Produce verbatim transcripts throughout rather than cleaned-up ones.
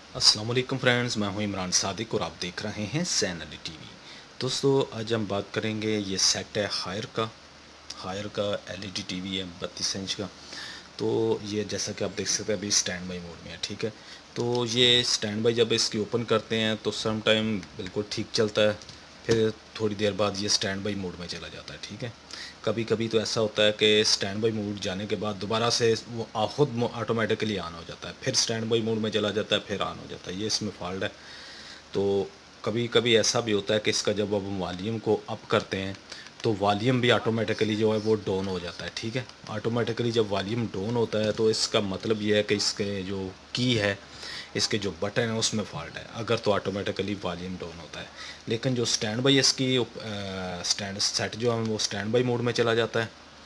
अस्सलाम वालेकुम फ्रेंड्स, मैं हूं इमरान सादिक और आप देख रहे हैं सैन अली टीवी। दोस्तों, आज हम बात करेंगे, ये सेट है हायर का हायर का एलईडी टीवी है बत्तीस इंच का। तो ये जैसा कि आप देख सकते हैं अभी स्टैंड बाई मोड में है, ठीक है। तो ये स्टैंड बाई जब इसकी ओपन करते हैं तो सम टाइम बिल्कुल ठीक चलता है, फिर थोड़ी देर बाद ये स्टैंड बाई मोड में चला जाता है, ठीक है। कभी कभी तो ऐसा होता है कि स्टैंड बाई मोड जाने के बाद दोबारा से वो आ- खुद ऑटोमेटिकली ऑन हो जाता है, फिर स्टैंड बाई मोड में चला जाता है, फिर ऑन हो जाता है। ये इसमें फॉल्ट है। तो कभी कभी ऐसा भी होता है कि इसका जब अब हम वॉल्यूम को अप करते हैं तो वॉल्यूम भी ऑटोमेटिकली जो है वो डाउन हो जाता है, ठीक है। ऑटोमेटिकली जब वॉल्यूम डाउन होता है तो इसका मतलब ये है कि इसके जो की है, इसके जो बटन है उसमें फॉल्ट है। अगर तो ऑटोमेटिकली वॉल्यूम डाउन होता है, लेकिन जो स्टैंड बाई इसकी स्टैंड सेट जो है वो स्टैंड बाई मोड में चला जाता है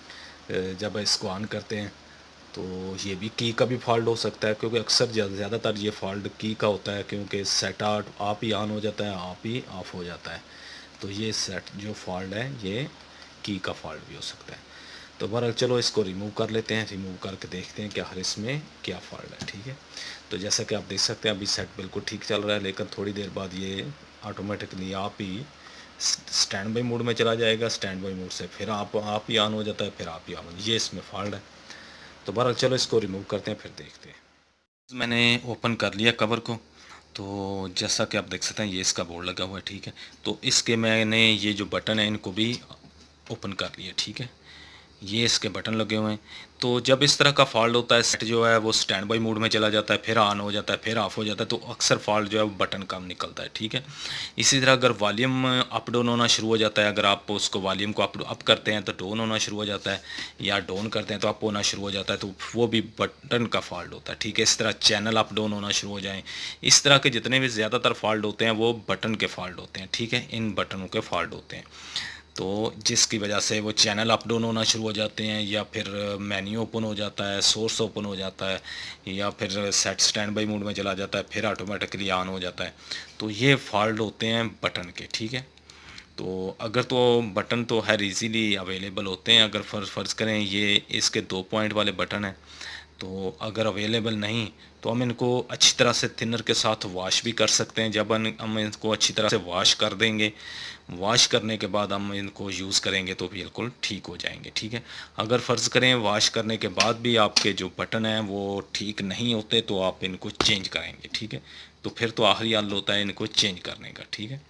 अ, जब इसको ऑन करते हैं। तो ये भी की का भी फॉल्ट हो सकता है, क्योंकि अक्सर ज़्यादातर ये फॉल्ट की का होता है, क्योंकि सेट आउट आप ही ऑन हो जाता है, आप ही ऑफ हो जाता है। तो ये सेट जो फॉल्ट है ये की का फॉल्ट भी हो सकता है। तो बहरहाल चलो इसको रिमूव कर लेते हैं, रिमूव करके देखते हैं कि हर इसमें क्या फॉल्ट है, ठीक है। तो जैसा कि आप देख सकते हैं अभी सेट बिल्कुल ठीक चल रहा है, लेकिन थोड़ी देर बाद ये ऑटोमेटिकली आप ही स्टैंड बाई मोड में चला जाएगा, स्टैंड बाई मोड से फिर आप आप ही ऑन हो जाता है, फिर आप ही ऑन हो, ये इसमें फॉल्ट है। तो बहरहाल चलो इसको रिमूव करते हैं, फिर देखते हैं। मैंने ओपन कर लिया कवर को। तो जैसा कि आप देख सकते हैं ये इसका बोर्ड लगा हुआ है, ठीक है। तो इसके मैंने ये जो बटन है इनको भी ओपन कर लिया, ठीक है। ये इसके बटन लगे हुए हैं। तो जब इस तरह का फॉल्ट होता है, सेट जो है वो स्टैंड बाई मोड में चला जाता है, फिर ऑन हो जाता है, फिर ऑफ हो जाता है, तो अक्सर फॉल्ट जो है वो बटन का निकलता है, ठीक है। इसी तरह अगर वॉल्यूम अप डाउन होना शुरू हो जाता है, अगर आप उसको वॉल्यूम को अप अप करते हैं तो डाउन होना शुरू हो जाता है, या डाउन करते हैं तो अप होना शुरू हो जाता है, तो वो भी बटन का फॉल्ट होता है, ठीक है। इस तरह चैनल अप डाउन होना शुरू हो जाए, इस तरह के जितने भी ज़्यादातर फॉल्ट होते हैं वो बटन के फॉल्ट होते हैं, ठीक है। इन बटनों के फॉल्ट होते हैं, तो जिसकी वजह से वो चैनल अप डाउन होना शुरू हो जाते हैं, या फिर मेन्यू ओपन हो जाता है, सोर्स ओपन हो जाता है, या फिर सेट स्टैंड बाई मोड में चला जाता है, फिर ऑटोमेटिकली ऑन हो जाता है। तो ये फॉल्ट होते हैं बटन के, ठीक है। तो अगर तो बटन तो हर इजीली अवेलेबल होते हैं, अगर फ़र्ज़ फ़र्ज़ करें ये इसके दो पॉइंट वाले बटन हैं, तो अगर अवेलेबल नहीं तो हम इनको अच्छी तरह से थिनर के साथ वॉश भी कर सकते हैं। जब हम इनको अच्छी तरह से वॉश कर देंगे, वॉश करने के बाद हम इनको यूज़ करेंगे तो बिल्कुल ठीक हो जाएंगे, ठीक है। अगर फ़र्ज़ करें वॉश करने के बाद भी आपके जो बटन हैं वो ठीक नहीं होते तो आप इनको चेंज करेंगे, ठीक है। तो फिर तो आखिरी हल होता है इनको चेंज करने का, ठीक है।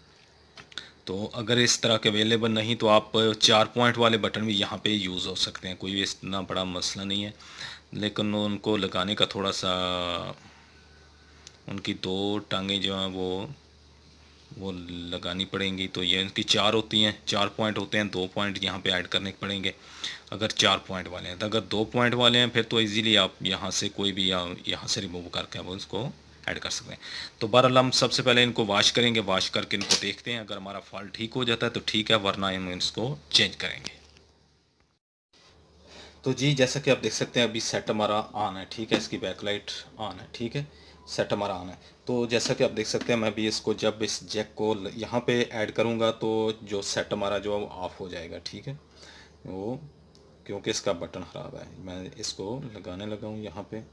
तो अगर इस तरह के अवेलेबल नहीं तो आप चार पॉइंट वाले बटन भी यहाँ पे यूज़ हो सकते हैं, कोई इतना बड़ा मसला नहीं है। लेकिन उनको लगाने का थोड़ा सा, उनकी दो टांगें जो हैं वो वो लगानी पड़ेंगी। तो ये इनकी चार होती हैं, चार पॉइंट होते हैं, दो पॉइंट यहाँ पे ऐड करने पड़ेंगे अगर चार पॉइंट वाले हैं। तो अगर दो पॉइंट वाले हैं फिर तो इजीली आप यहाँ से कोई भी या यहाँ से रिमूव करके आप उसको ऐड कर सकते हैं। तो बहरहाल हम सबसे पहले इनको वॉश करेंगे, वॉश करके इनको देखते हैं, अगर हमारा फॉल्ट ठीक हो जाता है तो ठीक है, वरना हम इसको चेंज करेंगे। तो जी जैसा कि आप देख सकते हैं अभी सेट हमारा ऑन है, ठीक है। इसकी बैकलाइट ऑन है, ठीक है। सेट हमारा ऑन है। तो जैसा कि आप देख सकते हैं मैं भी इसको जब इस जैक को यहाँ पे ऐड करूँगा तो जो सेट हमारा जो है वो ऑफ हो जाएगा, ठीक है। वो क्योंकि इसका बटन ख़राब है, मैं इसको लगाने लगा हूँ यहाँ पे।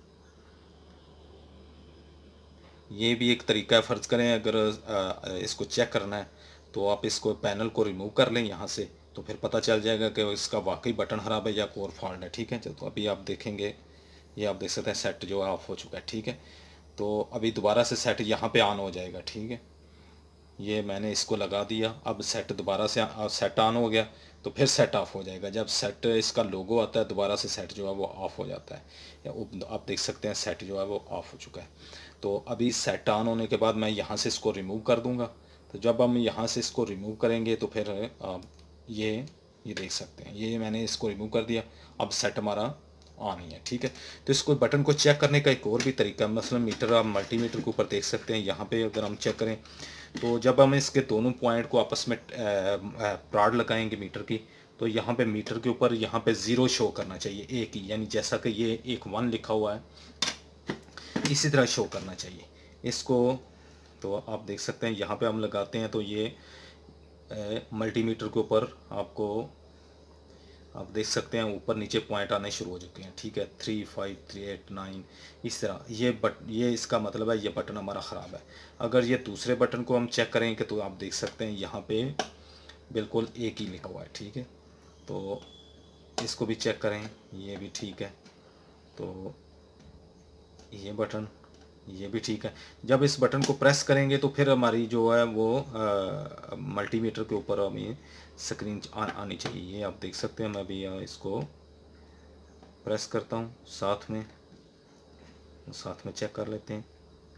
ये भी एक तरीका है, फ़र्ज़ करें अगर आ, इसको चेक करना है तो आप इसको पैनल को रिमूव कर लें यहाँ से, तो फिर पता चल जाएगा कि इसका वाकई बटन ख़राब है या कोई और फॉल्ट है, ठीक है। तो अभी आप देखेंगे, ये आप देख सकते हैं सेट जो है ऑफ हो चुका है, ठीक है। तो अभी दोबारा से सेट यहाँ पे ऑन हो जाएगा, ठीक है। ये मैंने इसको लगा दिया, अब सेट दोबारा से सेट ऑन हो गया, तो फिर सेट ऑफ हो जाएगा। जब सेट इसका लोगो आता है दोबारा से सेट जो है वो ऑफ हो जाता है, या आप देख सकते हैं सेट जो है वो ऑफ हो चुका है। तो अभी सेट ऑन होने के बाद मैं यहाँ से इसको रिमूव कर दूँगा। तो जब हम यहाँ से इसको रिमूव करेंगे तो फिर आप ये ये देख सकते हैं, ये मैंने इसको रिमूव कर दिया, अब सेट हमारा ऑन ही है, ठीक है। तो इसको बटन को चेक करने का एक और भी तरीका है, मसलन मीटर, आप मल्टीमीटर के ऊपर देख सकते हैं, यहाँ पे अगर हम चेक करें तो जब हम इसके दोनों पॉइंट को आपस में प्रॉड लगाएंगे मीटर की, तो यहाँ पे मीटर के ऊपर यहाँ पे ज़ीरो शो करना चाहिए, एक ही, यानी जैसा कि ये एक वन लिखा हुआ है इसी तरह शो करना चाहिए इसको। तो आप देख सकते हैं यहाँ पे हम लगाते हैं तो ये मल्टीमीटर के ऊपर आपको आप देख सकते हैं ऊपर नीचे पॉइंट आने शुरू हो चुके हैं, ठीक है। Three five three eight nine इस तरह, ये बट ये इसका मतलब है ये बटन हमारा ख़राब है। अगर ये दूसरे बटन को हम चेक करेंगे तो आप देख सकते हैं यहाँ पे बिल्कुल एक ही लिखा हुआ है, ठीक है। तो इसको भी चेक करें, ये भी ठीक है। तो ये बटन, ये भी ठीक है। जब इस बटन को प्रेस करेंगे तो फिर हमारी जो है वो मल्टीमीटर के ऊपर हमें स्क्रीन आ, आनी चाहिए। ये आप देख सकते हैं। मैं भी इसको प्रेस करता हूँ, साथ में साथ में चेक कर लेते हैं।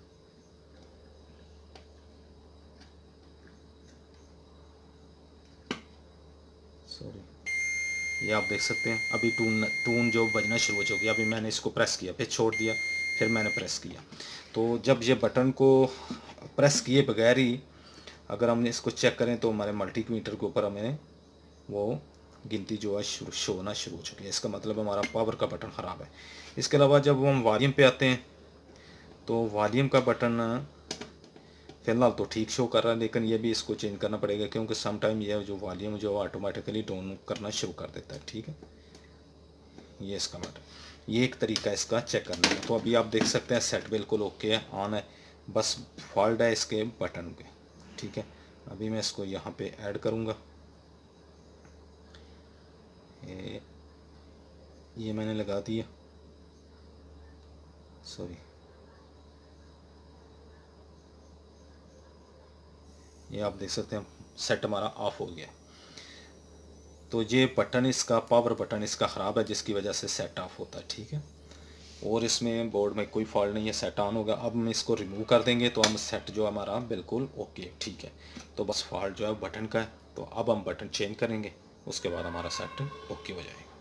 सॉरी, ये आप देख सकते हैं अभी टून टून जो बजना शुरू हो चुकी है। अभी मैंने इसको प्रेस किया, फिर छोड़ दिया, फिर मैंने प्रेस किया। तो जब ये बटन को प्रेस किए बगैर ही अगर हमने इसको चेक करें तो हमारे मल्टीमीटर के ऊपर हमें वो गिनती जो है शुरू शो होना शुरू हो चुकी है। इसका मतलब हमारा पावर का बटन ख़राब है। इसके अलावा जब हम वॉल्यूम पे आते हैं तो वॉल्यूम का बटन फ़िलहाल तो ठीक शो कर रहा है, लेकिन ये भी इसको चेंज करना पड़ेगा क्योंकि सम टाइम ये जो वॉल्यूम जो ऑटोमेटिकली डाउन करना शुरू कर देता है, ठीक है। ये इसका बटन, ये एक तरीका है इसका चेक करने का। तो अभी आप देख सकते हैं सेट बिल्कुल ओके है, ऑन है, बस फॉल्ट है इसके बटन पे, ठीक है। अभी मैं इसको यहाँ पे ऐड करूँगा। ये ये मैंने लगा दिया, सॉरी, ये आप देख सकते हैं सेट हमारा ऑफ हो गया। तो ये बटन इसका पावर बटन इसका ख़राब है जिसकी वजह से सेट ऑफ होता है, ठीक है। और इसमें बोर्ड में कोई फॉल्ट नहीं है, सेट ऑन होगा। अब हम इसको रिमूव कर देंगे तो हम सेट जो हमारा बिल्कुल ओके, ठीक है। तो बस फॉल्ट जो है बटन का है। तो अब हम बटन चेंज करेंगे, उसके बाद हमारा सेट ओके हो जाएगा।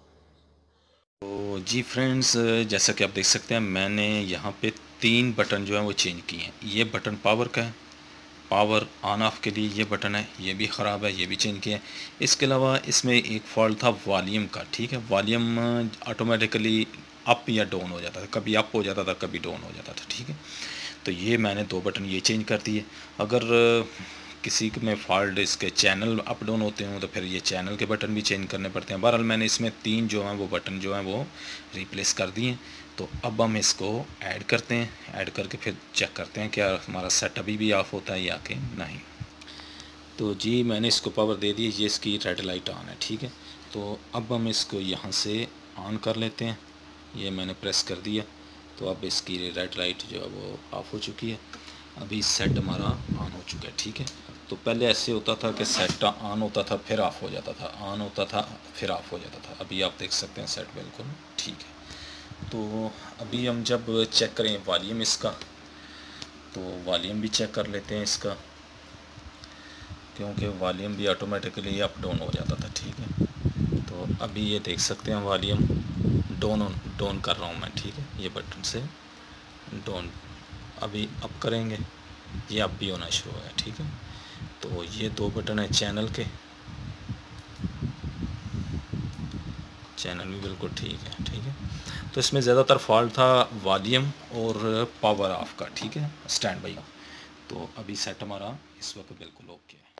तो जी फ्रेंड्स, जैसा कि आप देख सकते हैं मैंने यहाँ पे तीन बटन जो है वो चेंज किए हैं। ये बटन पावर का है, पावर ऑन ऑफ के लिए ये बटन है, ये भी ख़राब है, ये भी चेंज किया है। इसके अलावा इसमें एक फॉल्ट था वॉल्यूम का, ठीक है। वॉल्यूम ऑटोमेटिकली अप या डाउन हो जाता था, कभी अप हो जाता था कभी डाउन हो जाता था, ठीक है। तो ये मैंने दो बटन ये चेंज कर दिए। अगर किसी में फॉल्ट इसके चैनल अप डाउन होते हों तो फिर ये चैनल के बटन भी चेंज करने पड़ते हैं। बहरहाल मैंने इसमें तीन जो हैं वो बटन जो हैं वो रिप्लेस कर दिए। तो अब हम इसको ऐड करते हैं, ऐड करके फिर चेक करते हैं क्या हमारा सेट अभी भी ऑफ होता है या कि नहीं। तो जी मैंने इसको पावर दे दी, ये इसकी रेड लाइट ऑन है, ठीक है। तो अब हम इसको यहाँ से ऑन कर लेते हैं। ये मैंने प्रेस कर दिया, तो अब इसकी रेड लाइट जो है वो ऑफ़ हो चुकी है। अभी सेट हमारा ऑन हो चुका है, ठीक है। तो पहले ऐसे होता था कि सेट ऑन होता था फिर ऑफ़ हो जाता था, ऑन होता था फिर ऑफ़ हो जाता था। अभी आप देख सकते हैं सेट बिल्कुल ठीक है। तो अभी हम जब चेक करें वॉल्यूम इसका, तो वॉल्यूम भी चेक कर लेते हैं इसका, क्योंकि वॉल्यूम भी ऑटोमेटिकली अप डाउन हो जाता था, ठीक है। तो अभी ये देख सकते हैं वॉल्यूम डाउन डाउन कर रहा हूँ मैं, ठीक है। ये बटन से डाउन, अभी अप करेंगे ये अप भी होना शुरू है, ठीक है। तो ये दो बटन है चैनल के, चैनल भी बिल्कुल ठीक है, ठीक है। तो इसमें ज़्यादातर फॉल्ट था वॉल्यूम और पावर ऑफ का, ठीक है, स्टैंड बाई का। तो अभी सेट हमारा इस वक्त बिल्कुल ओके है।